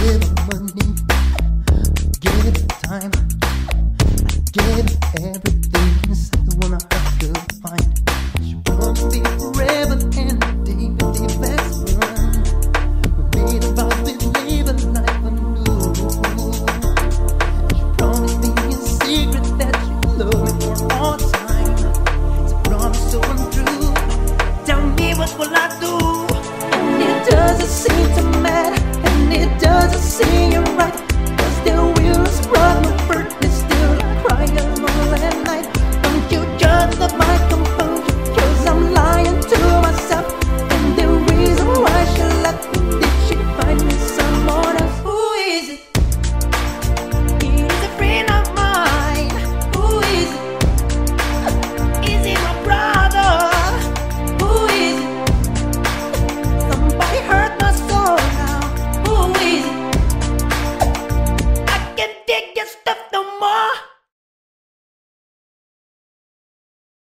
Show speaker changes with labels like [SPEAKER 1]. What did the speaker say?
[SPEAKER 1] gave her money, gave her time, I gave her everything inside the one I had to find. She wanted me forever and a deep best one. We made a vow we'd live a life anew. She promised me in secret that she'd love me for all time. It's a promise so untrue. Tell me what will I do? And it doesn't seem to matter, and it doesn't seem